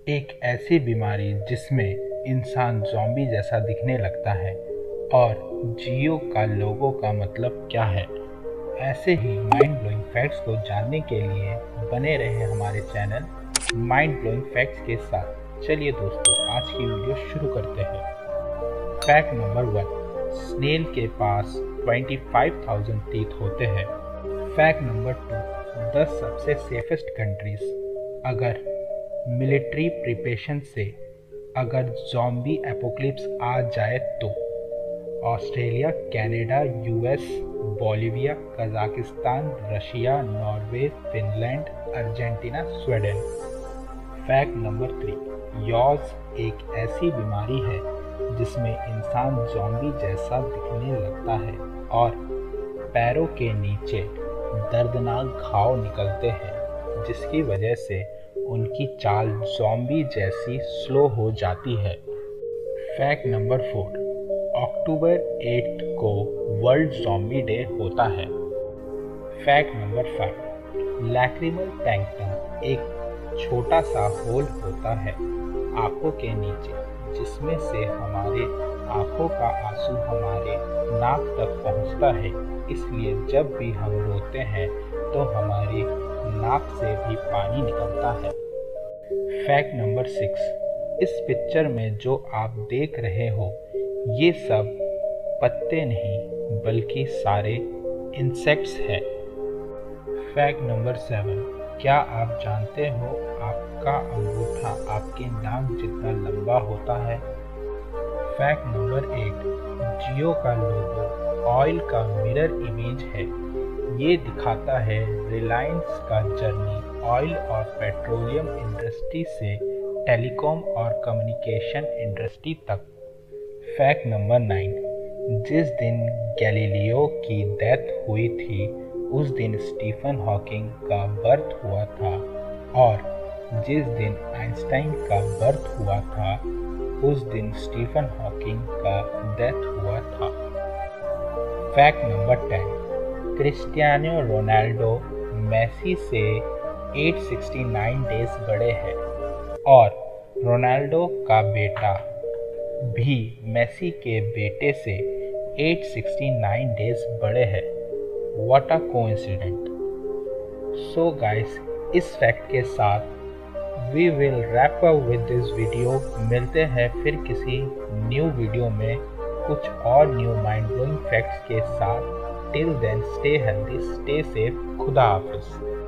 एक ऐसी बीमारी जिसमें इंसान ज़ॉम्बी जैसा दिखने लगता है और जियो का लोगो का मतलब क्या है। ऐसे ही माइंड ब्लोइंग फैक्ट्स को जानने के लिए बने रहे हमारे चैनल माइंड ब्लोइंग फैक्ट्स के साथ। चलिए दोस्तों, आज की वीडियो शुरू करते हैं। फैक्ट नंबर 1, स्नेल के पास 25,000 टीथ होते हैं। फैक्ट नंबर 2, 10 सबसे सेफेस्ट कंट्रीज। अगर मिलिट्री प्रिपरेशन से अगर ज़ॉम्बी एपोक्लिप्स आ जाए तो Australia, Canada, US, Bolivia, Kazakhstan, Russia, Norway, Finland, Argentina, Sweden. Fact number 3, yaws एक ऐसी बीमारी है जिसमें इंसान ज़ॉम्बी जैसा दिखने लगता है और पैरों के नीचे दर्दनाक घाव निकलते हैं, जिसकी वजह से उनकी चाल ज़ॉम्बी जैसी स्लो हो जाती है। फैक्ट नंबर 4, अक्टूबर 8 को वर्ल्ड ज़ॉम्बी डे होता है। फैक्ट नंबर 5, लैक्रिमल टैंकटम एक छोटा सा होल होता है आंखों के नीचे, जिसमें से हमारे आंखों का आंसू हमारे नाक तक पहुंचता है। इसलिए जब भी हम रोते हैं तो हमारी नाक से भी पानी निकलता है। फैक्ट नंबर 6, इस पिक्चर में जो आप देख रहे हो ये सब पत्ते नहीं बल्कि सारे इंसेक्ट्स हैं। फैक्ट नंबर 7, क्या आप जानते हो आपका अंगूठा आपके नाक जितना लंबा होता है। फैक्ट नंबर 8, जियो का लोगो ऑयल का मिरर इमेज है। ये दिखाता है रिलायंस का जर्नी ऑयल और पेट्रोलियम इंडस्ट्री से टेलीकॉम और कम्युनिकेशन इंडस्ट्री तक। फैक्ट नंबर 9, जिस दिन गैलीलियो की डेथ हुई थी उस दिन स्टीफन हॉकिंग का बर्थ हुआ था और जिस दिन आइंस्टाइन का बर्थ हुआ था उस दिन स्टीफन हॉकिंग का डेथ हुआ था। Fact number 10, Cristiano Ronaldo Messi से 869 डेज बड़े हैं और रोनाल्डो का बेटा भी मेसी के बेटे से 869 डेज बड़े हैं। What a coincident. So guys, इस फैक्ट के साथ we will wrap up with this video. मिलते हैं फिर किसी न्यू वीडियो में कुछ और न्यू माइंड ब्लोइंग फैक्ट्स के साथ। Till then, stay healthy, stay safe. खुदा हाफिज।